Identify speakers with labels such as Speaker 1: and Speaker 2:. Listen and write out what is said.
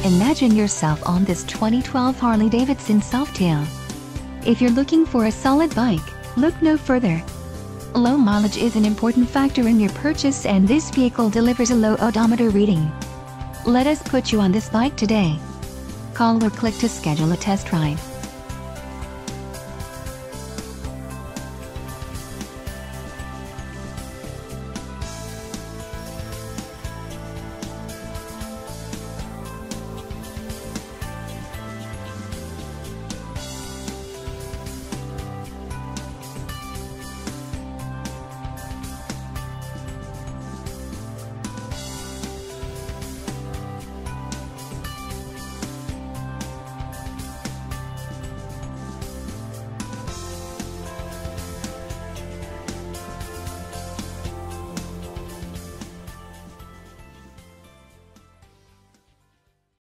Speaker 1: Imagine yourself on this 2012 Harley-Davidson Softail. If you're looking for a solid bike, look no further. Low mileage is an important factor in your purchase, and this vehicle delivers a low odometer reading. Let us put you on this bike today. Call or click to schedule a test drive.